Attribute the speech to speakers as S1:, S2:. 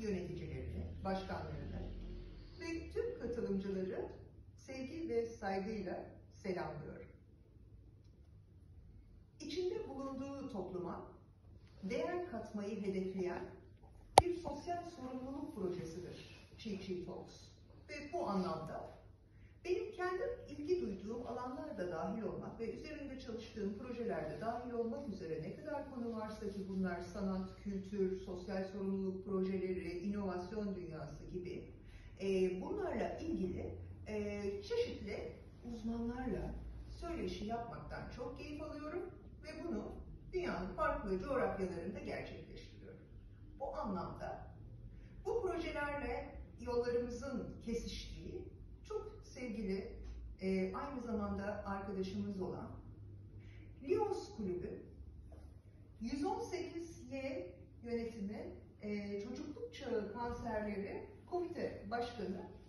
S1: yöneticilerini, başkanlarını ve tüm katılımcıları sevgi ve saygıyla selamlıyorum. İçinde bulunduğu topluma değer katmayı hedefleyen bir sosyal sorumluluk projesidir Cheap Cheap Talks. Ve bu anlamda benim kendim ilgi duyduğum alanlarda dahil olmak ve üzerinde çalıştığım projelerde dahil olmak üzere ne kadar konu varsa ki bunlar sanat, kültür, sosyal sorumluluk projeleri, inovasyon dünyası gibi bunlarla ilgili çeşitli uzmanlarla söyleşi yapmaktan çok keyif alıyorum ve bunu dünyanın farklı coğrafyalarında gerçekleştiriyorum. Bu anlamda bu projelerle yollarımızın kesiştiği çok sevgili, aynı zamanda arkadaşımız olan Lions Kulübü 118Y yönetimi çocukluk çağı kanserleri komite başkanı